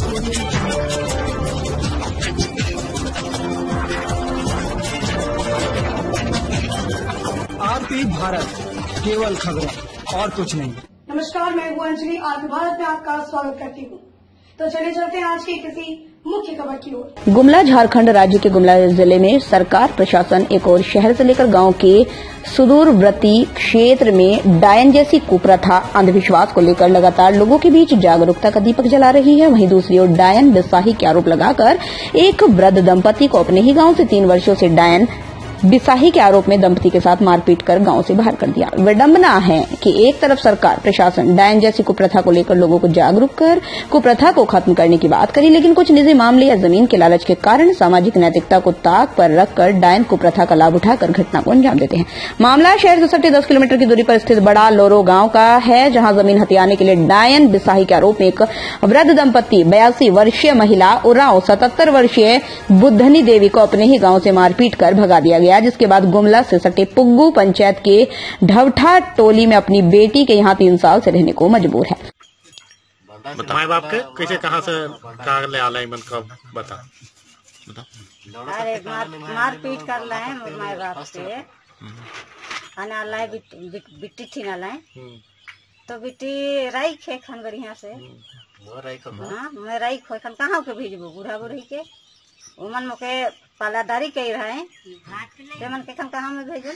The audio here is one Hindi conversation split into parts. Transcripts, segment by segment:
आरपी भारत, केवल खबरें और कुछ नहीं। नमस्कार, मैं हूँ अंजलि। आरपी भारत में आपका स्वागत करती हूँ। तो चलिए चलते हैं आज की किसी मुख्य खबर की ओर। गुमला झारखंड राज्य के गुमला जिले में सरकार प्रशासन एक और शहर से लेकर गांव के सुदूरवर्ती क्षेत्र में डायन जैसी कुप्रथा अंधविश्वास को लेकर लगातार लोगों के बीच जागरूकता का दीपक जला रही है। वहीं दूसरी ओर डायन बिसाही के आरोप लगाकर एक वृद्ध दंपति को अपने ही गांव से 3 वर्षों से डायन बिसाही के आरोप में दंपति के साथ मारपीट कर गांव से बाहर कर दिया। विडंबना है कि एक तरफ सरकार प्रशासन डायन जैसी कुप्रथा को लेकर लोगों को जागरूक कर कुप्रथा को खत्म करने की बात करी, लेकिन कुछ निजी मामले या जमीन के लालच के कारण सामाजिक नैतिकता को ताक पर रखकर डायन कुप्रथा का लाभ उठाकर घटना को अंजाम देते हैं। मामला शहर से सटे 10 किलोमीटर की दूरी पर स्थित बड़ा लोरो गांव का है, जहां जमीन हथियाने के लिए डायन बिसाही के आरोप में एक वृद्ध दंपत्ति 82 वर्षीय महिला उरांव 77 वर्षीय बुद्धनी देवी को अपने ही गांव से मारपीट कर भगा दिया गया, जिसके बाद गुमला से सटे पुग्गू पंचायत के ढवठा टोली में अपनी बेटी के यहाँ 3 साल से रहने को मजबूर है। माए बाप के कैसे कहाँ से कहाँ ले आला मन का बता। अरे मारपीट कर लाए माए बाप से खाना लाए बिट्टी थी ना लाए तो बिट्टी राई खे खान बढ़िया से हाँ मैं राई खो खान कहाँ के भेजबो बूढ़ा बूढ़ी के उमन मोके पालादारी कही रहे मन के खान कहाँ में भेजो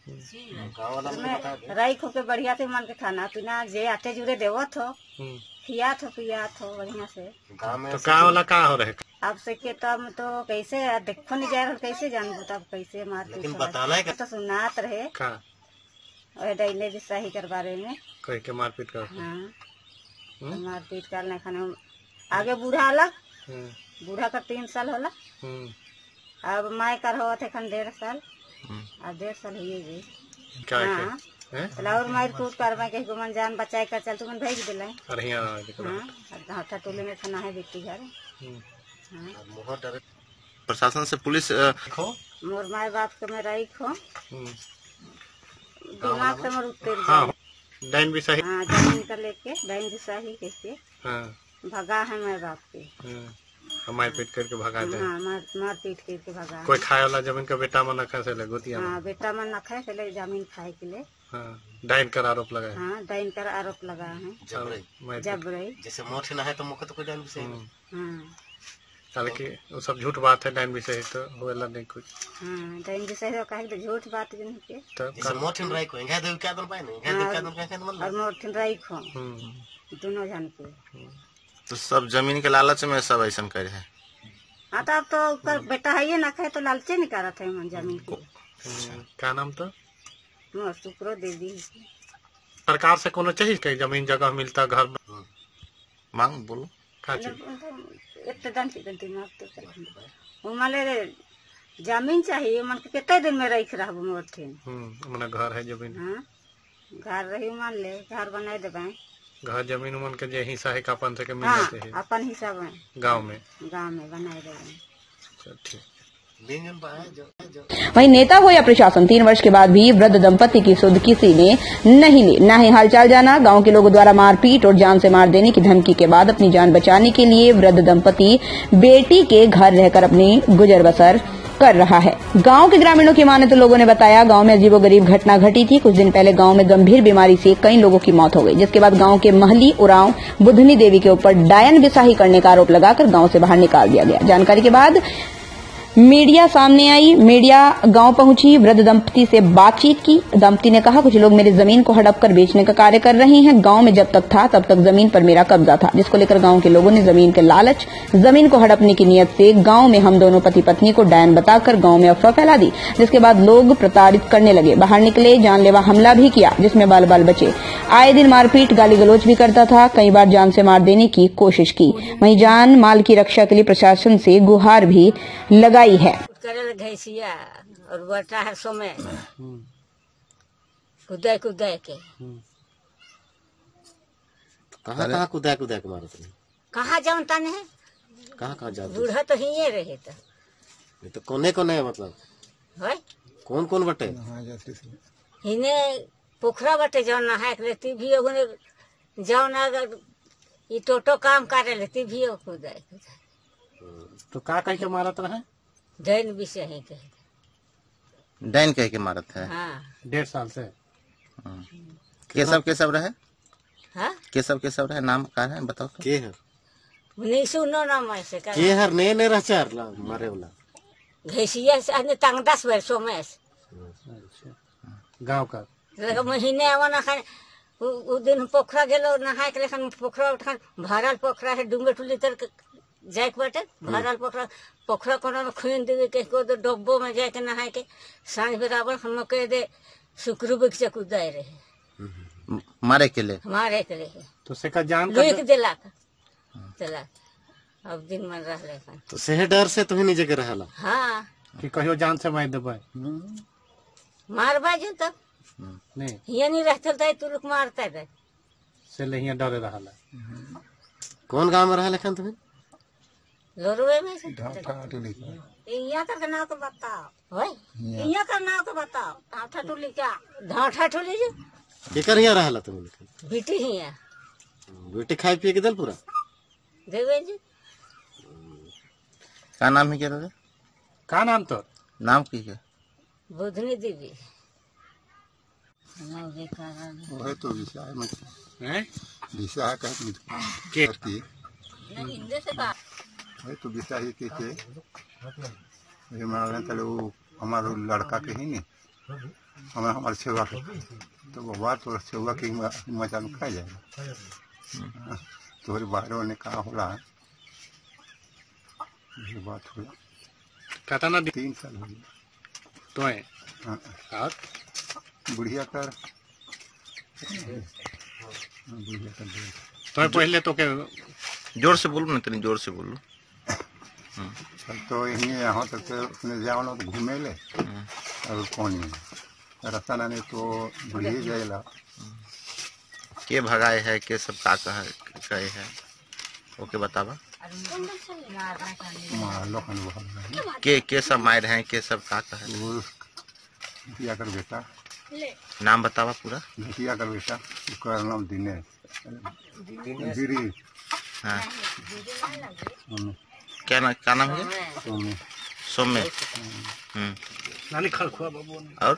राई खो के बढ़िया से मन के खाना पीना जे आटे जुड़े देवत हो खियात हो पियात हो बढ़िया से तो कहाँ वाला कहाँ हो रहे आप से के तब तो कैसे देखो नहीं जाए कैसे जानबो तब कैसे मारपीट तो सुनात रहे डायने बिसाही कर बारे में कह के मारपीट कर हाँ मारपीट करने खाने आगे बूढ़ा अलग बूढ़ा का 3 साल होला अब माय कर हो थे खन 1.5 साल अब 1.5 साल हुए जी हाँ और मार कूट कर मैं कहीं मन जान बचाए कर चल तुमन भेज दिला अरे हाँ टोले में खाना है बेटी घर प्रशासन से पुलिस मोर माय बाप के मैं रही खो दिमाग से मोर उतर डायन बिसाही हाँ जमीन कर लेके डायन बिसाही कैसे भगा है माय बाप के मारपीट करके भगा दे। हाँ मारपीट करके भगा। कोई खाए वाला जमीन का बेटा मन रखा से गोतिया हाँ बेटा मन रखा है चले जमीन खाए के लिए डायन कर आरोप लगाए हाँ डायन कर आरोप लगा है जब रही जैसे मोटे ना है तो मुख्य तो कोई डायन बिसाही हाँ कि वो सब झूठ बात है डायन बिसाही तो होएला नहीं कुछ हाँ डायन बिसाही तो कहे तो झूठ बात जन के तो मोटिन राई को इंगा देव क्या दन पाए नहीं इंगा देव क्या दन कहे मन और मोटिन राई को दोनों जान के तो सब जमीन के लालच में सब ऐसा करे है। हाँ तो अब तो कर बेटा है ये ना खाए तो लालचे नहीं कर रहा था मन जमीन को। क्या नाम तो शुक्रो देवी सरकार से कोनो चाहिए कहीं जमीन जगह मिलता घर में मांग बोलो माले जमीन चाहिए मन के कितने दिन में रख रहा मन घर है जमीन हाँ घर रही मान ले घर बना देवे घर जमीन मन के जे हिस्सा है अपन से के मिल हाँ, जाते हैं अपन हिसाब में गांव में बनाए देवे। वहीं नेता हो या प्रशासन 3 वर्ष के बाद भी वृद्ध दंपति की सुध किसी ने नहीं ली। न ही हालचाल जाना। गांव के लोगों द्वारा मारपीट और जान से मार देने की धमकी के बाद अपनी जान बचाने के लिए वृद्ध दंपति बेटी के घर रहकर अपनी गुजर बसर कर रहा है। गांव के ग्रामीणों की माने तो लोगों ने बताया गांव में अजीबोगरीब घटना घटी थी। कुछ दिन पहले गांव में गंभीर बीमारी से कई लोगों की मौत हो गई, जिसके बाद गांव के महली उरांव बुद्धनी देवी के ऊपर डायन बिसाही करने का आरोप लगाकर गांव से बाहर निकाल दिया गया। जानकारी के बाद मीडिया सामने आई। मीडिया गांव पहुंची, वृद्ध दंपति से बातचीत की। दंपति ने कहा कुछ लोग मेरी जमीन को हड़प कर बेचने का कार्य कर रहे हैं। गांव में जब तक था तब तक जमीन पर मेरा कब्जा था, जिसको लेकर गांव के लोगों ने जमीन के लालच जमीन को हड़पने की नियत से गांव में हम दोनों पति पत्नी को डायन बताकर गांव में अफवाह फैला दी, जिसके बाद लोग प्रताड़ित करने लगे। बाहर निकले, जानलेवा हमला भी किया, जिसमें बाल बाल बचे। आए दिन मारपीट गाली गलौज भी करता था। कई बार जान से मार देने की कोशिश की। वहीं जान माल की रक्षा के लिए प्रशासन से गुहार भी लगाई है। घैसिया और बटा है समय कुदाय कुदाय के कहाँ कुदाय कुदाय के मारत नहीं कहाँ जानता नहीं कहाँ जाते बूढ़ा तो ही रहे तो कोने कोने मतलब है कौन कौन बटे हिने पोखरा बटे जौन नहाए लेती भी जौन ये टोटो काम करे लेती भी हो खुद है तो का कह के मारत रहे? दैन विषय है कहे। डैन कह के मारत है। हाँ 1.5 साल से। केसव रहे? हाँ केसव रहे, नाम का है बताओ तो। के हर नहीं सुनो ना मैं से कर के हर ने रहचार ला मारे वाला घैसिया से अने तंग 10 वर्षों में गांव का लगा महीने आवा ना खाने उ दिन पोखरा गेलो नहाए के लेखन पोखरा उठान भरल पोखरा है डूंगे टुली तर जाए के बाटे भरल पोखरा कोना में खुन देवे के को तो डब्बो में जाके नहाए के सांझ बराबर हम कह दे शुक्र बिक से कुदाए रहे मारे के लिए हमारे के लिए तो से का जान लुक दिला चला अब दिन मन रह ले तो सेहे डर से तो नहीं जगह रहला। हाँ कि कहियो जान से मार देबे मार बाजू तब नहीं ये नहीं रहते तो तू लोग मारता है से लहिया डरे रहला। कौन गांव में रहला खन तुम्हें? लोरुए में से यहाँ का नाम तो बताओ भाई यहाँ का नाम तो बताओ ढाठा टोली क्या ढाठा टोली जो केकर यहाँ रहला तुम्हें? बेटी ही है बेटी खाए पिए के दल पूरा देवे जी का नाम है क्या रहे? का नाम तो नाम की है? बुधनी देवी वह तो विषय में हैं विषय का के करती नहीं हिंदी से बात वह तो विषय ही के थे ये मारे तले वो हमारा लड़का के ही नहीं हमारे सेवा के तो बाबा तो सेवा की मजा में खा जाएगा तो बाहरों ने कहा होला ये बात हुआ कहता ना 3 साल हो गए तो है हाँ, और बुढ़िया कर बुढ़िया कर दे तो पहले तो के जोर से बोलो ना, इतनी जोर से बोलो। तो यही यहाँ तक तो अपने जाओ ना तो घूमे ले और कौन रास्ता ना नहीं तो बुढ़िया जाएगा के भगाए है के सब का कहे है ओके बतावा। मार लो अनुभव के सब मार हैं के सब का कहे वो किया कर बेटा नाम बतावा पूरा। किया कर बेटा उसका नाम दिनेश गिरी हाँ क्या नाम है? सोमे सोमे। नानी खलखुआ बाबू और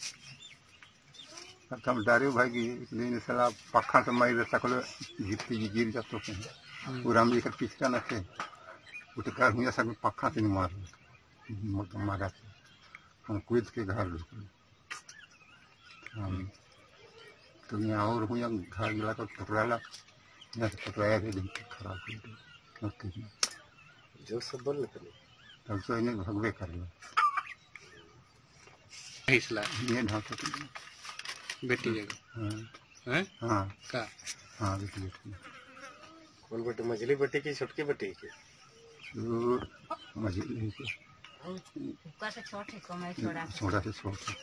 हम डारे भाई की लेने सला पखा से मार सकलो गिरती गिर जातो के पूरा हम लेकर पिछका न थे उठकर हुआ सब पखा से नहीं मार मारा हम कूद के घर ढुके हम तो यहाँ और हुआ घर गिला तो टकराला यहाँ से टकराया थे दिन खराब हो गई जो सब बोल लेते तब तो इन्हें भगवे कर लो इसला ये ढांचा बेटी जगह हैं हाँ का हाँ बेटी कौन बेटी? मझली बेटी की छोटकी बेटी की? मछली छोटे को मैं छोड़ा छोटा से छोटा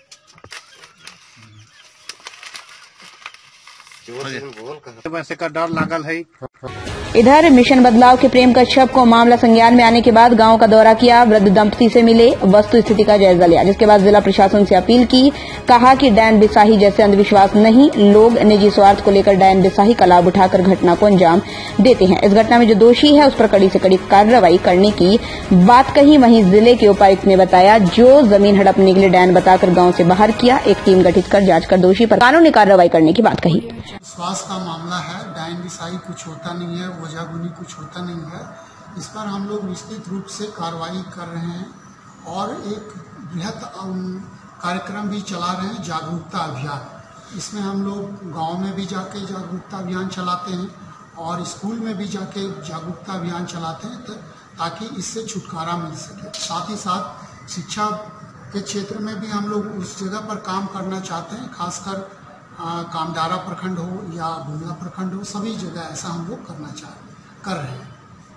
वैसे का डर लागल है। इधर मिशन बदलाव के प्रेम कश्यप को मामला संज्ञान में आने के बाद गांव का दौरा किया, वृद्ध दंपति से मिले, वस्तु स्थिति का जायजा लिया, जिसके बाद जिला प्रशासन से अपील की। कहा कि डैन बिसाही जैसे अंधविश्वास नहीं, लोग निजी स्वार्थ को लेकर डैन बिसाही का लाभ उठाकर घटना को अंजाम देते हैं। इस घटना में जो दोषी है उस पर कड़ी से कड़ी कार्रवाई करने की बात कही। वहीं जिले के उपायुक्त ने बताया जो जमीन हड़पने के लिए डैन बताकर गांव से बाहर किया, एक टीम गठित कर जांच कर दोषी पर कानूनी कार्रवाई करने की बात कही। विश्वास का मामला है, डायन बिसाही कुछ होता नहीं है, ओझागुनी कुछ होता नहीं है। इस पर हम लोग निश्चित रूप से कार्रवाई कर रहे हैं और एक बृहद कार्यक्रम भी चला रहे हैं, जागरूकता अभियान। इसमें हम लोग गांव में भी जाके जागरूकता अभियान चलाते हैं और स्कूल में भी जाके जागरूकता अभियान चलाते हैं ताकि इससे छुटकारा मिल सके। साथ ही साथ शिक्षा के क्षेत्र में भी हम लोग उस जगह पर काम करना चाहते हैं, खासकर कामदारा प्रखंड हो या बुनिया प्रखंड हो, सभी जगह ऐसा हम लोग कर रहे हैं।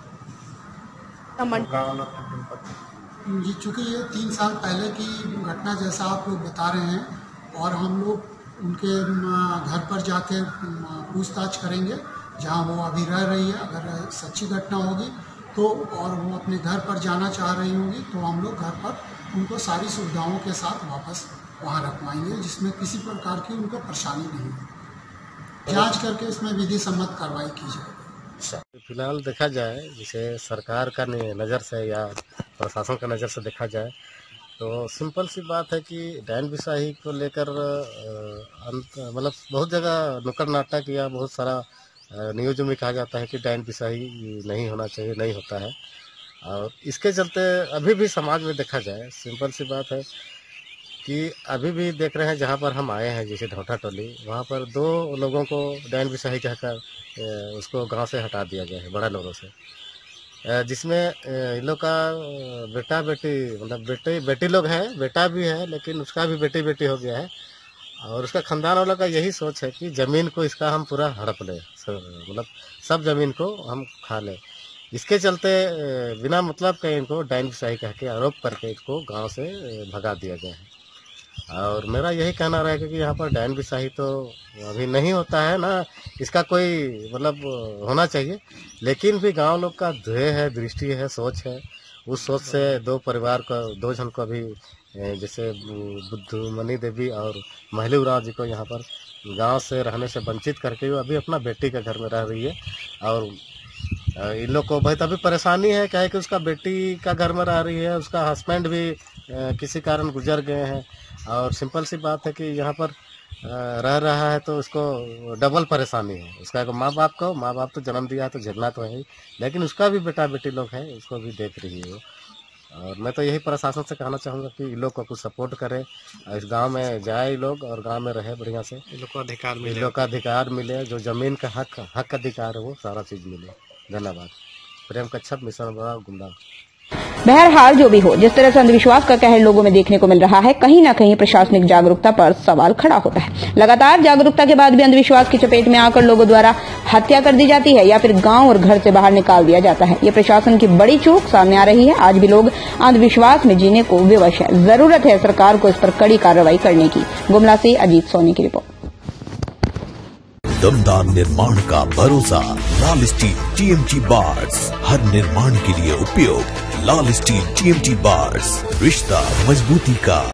चूँकि ये 3 साल पहले की घटना जैसा आप लोग बता रहे हैं और हम लोग उनके घर पर जाके पूछताछ करेंगे जहाँ वो अभी रह रही है। अगर सच्ची घटना होगी तो और वो अपने घर पर जाना चाह रही होंगी तो हम लोग घर पर उनको सारी सुविधाओं के साथ वापस वहाँ रखवाएंगे, जिसमें किसी प्रकार की उनको परेशानी नहीं हो। जांच करके इसमें विधि सम्मत कार्रवाई की जाएगी। फिलहाल देखा जाए जैसे सरकार का नज़र से या प्रशासन का नज़र से देखा जाए तो सिंपल सी बात है कि डायन बिसाही को लेकर मतलब बहुत जगह नुक्कड़ नाटक या बहुत सारा न्यूज में कहा जाता है कि डायन बिसाही नहीं होना चाहिए, नहीं होता है। और इसके चलते अभी भी समाज में देखा जाए सिंपल सी बात है कि अभी भी देख रहे हैं जहाँ पर हम आए हैं जैसे ढोटा टोली, वहाँ पर 2 लोगों को डायन बिसाही कहकर उसको गांव से हटा दिया गया है बड़ा लोगों से, जिसमें इन लोग का बेटा बेटी मतलब बेटी लोग हैं, बेटा भी है लेकिन उसका भी बेटी बेटी हो गया है। और उसका खानदान वालों का यही सोच है कि ज़मीन को इसका हम पूरा हड़प लें, मतलब सब ज़मीन को हम खा लें। इसके चलते बिना मतलब के इनको डायन बिसाही कह के आरोप करके इसको गांव से भगा दिया गया है। और मेरा यही कहना रहेगा कि यहाँ पर डायन बिसाही तो अभी नहीं होता है ना, इसका कोई मतलब होना चाहिए, लेकिन भी गांव लोग का ध्येय है, दृष्टि है, सोच है। उस सोच से 2 परिवार को 2 जन को अभी जैसे बुद्धमणि देवी और महली उरांव जी को यहाँ पर गांव से रहने से वंचित करके वो अभी अपना बेटी के घर में रह रही है। और इन लोग को बहुत अभी परेशानी है, क्या है कि उसका बेटी का घर में रह रही है, उसका हस्बैंड भी किसी कारण गुजर गए हैं। और सिंपल सी बात है कि यहाँ पर रह रहा है तो उसको डबल परेशानी है। उसका माँ बाप तो जन्म दिया है तो झेलना तो है ही, लेकिन उसका भी बेटा बेटी लोग हैं, उसको भी देख रही है वो। और मैं तो यही प्रशासन से कहना चाहूँगा कि इन लोग को कुछ सपोर्ट करे, इस गांव में जाए लोग और गांव में रहे बढ़िया से, इन लोग को अधिकार मिले, जो जमीन का हक अधिकार है वो सारा चीज़ मिले। धन्यवाद। प्रेम कच्छप, मिशन बड़ा गुमराह। बहरहाल जो भी हो, जिस तरह से अंधविश्वास का कहर लोगों में देखने को मिल रहा है, कहीं न कहीं प्रशासनिक जागरूकता पर सवाल खड़ा होता है। लगातार जागरूकता के बाद भी अंधविश्वास की चपेट में आकर लोगों द्वारा हत्या कर दी जाती है या फिर गांव और घर से बाहर निकाल दिया जाता है। ये प्रशासन की बड़ी चूक सामने आ रही है। आज भी लोग अंधविश्वास में जीने को विवश है। जरूरत है सरकार को इस पर कड़ी कार्रवाई करने की। गुमला से अजीत सोनी की रिपोर्ट। दमदार निर्माण का भरोसा लाल स्टील TMT बार्स, हर निर्माण के लिए उपयोग। लाल स्टील TMT बार्स, रिश्ता मजबूती का।